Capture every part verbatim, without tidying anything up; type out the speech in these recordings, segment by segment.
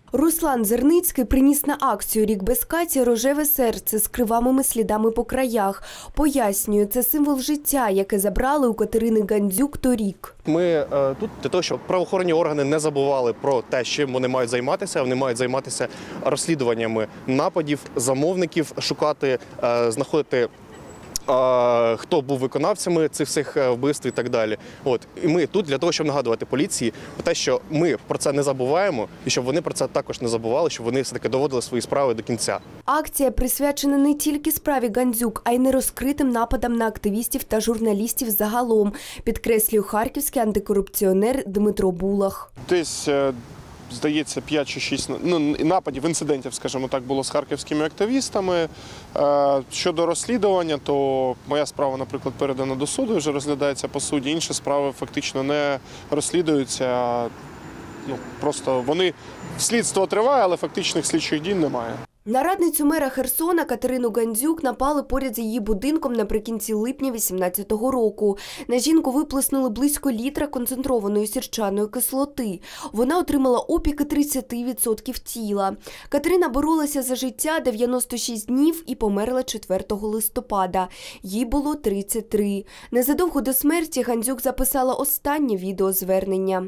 Руслан Зерницький приніс на акцію «Рік без каті» рожеве серце з кривавими слідами по краях. Пояснює, це символ життя, яке забрали у Катерини Гандзюк торік. Ми е, тут для того, щоб правоохоронні органи не забували про те, чим вони мають займатися. Вони мають займатися розслідуваннями нападів, замовників, шукати, е, знаходити, хто був виконавцями цих всіх вбивств і так далі. От. І ми тут для того, щоб нагадувати поліції про те, що ми про це не забуваємо, і щоб вони про це також не забували, щоб вони все-таки доводили свої справи до кінця. Акція присвячена не тільки справі Гандзюк, а й нерозкритим нападам на активістів та журналістів загалом, підкреслює харківський антикорупціонер Дмитро Булах. Десь, здається, п'ять чи шість ну, нападів, інцидентів, скажімо так, було з харківськими активістами. Щодо розслідування, то моя справа, наприклад, передана до суду, вже розглядається по суді. Інші справи фактично не розслідуються. Ну, просто вони, слідство триває, але фактичних слідчих дій немає. На радницю мера Херсона Катерину Гандзюк напали поряд з її будинком наприкінці липня вісімнадцятого року. На жінку виплеснули близько літра концентрованої сірчаної кислоти. Вона отримала опіки тридцять відсотків тіла. Катерина боролася за життя дев'яносто шість днів і померла четвертого листопада. Їй було тридцять три. Незадовго до смерті Гандзюк записала останнє відеозвернення.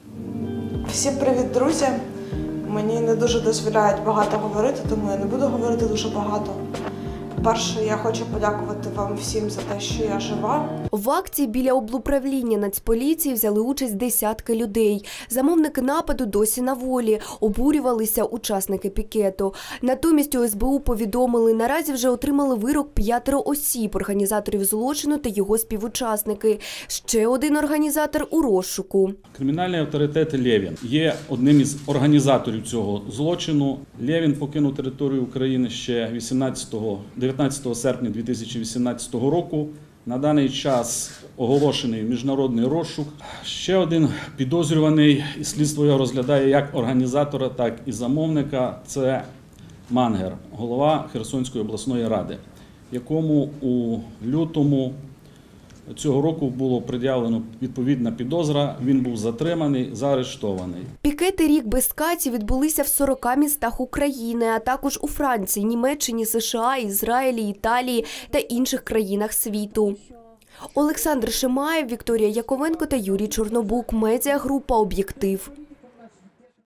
Всім привіт, друзі! Мені не дуже дозволяють багато говорити, тому я не буду говорити дуже багато. По-перше, я хочу подякувати вам всім за те, що я жива. В акції біля облуправління Нацполіції взяли участь десятки людей. Замовники нападу досі на волі. Обурювалися учасники пікету. Натомість у ес бе у повідомили, наразі вже отримали вирок п'ятеро осіб, організаторів злочину та його співучасники. Ще один організатор у розшуку. Кримінальний авторитет Лєвін є одним із організаторів цього злочину. Лєвін покинув територію України ще дев'ятнадцятого серпня дві тисячі вісімнадцятого року. На даний час оголошений міжнародний розшук. Ще один підозрюваний, і слідство його розглядає як організатора, так і замовника. Це Мангер, голова Херсонської обласної ради, якому у лютому цього року було пред'явлено відповідна підозра, він був затриманий, заарештований. Пікети «Рік без каті» відбулися в сорока містах України, а також у Франції, Німеччині, США, Ізраїлі, Італії та інших країнах світу. Олександр Шимаєв, Вікторія Яковенко та Юрій Чорнобук. Медіагрупа «Об'єктив».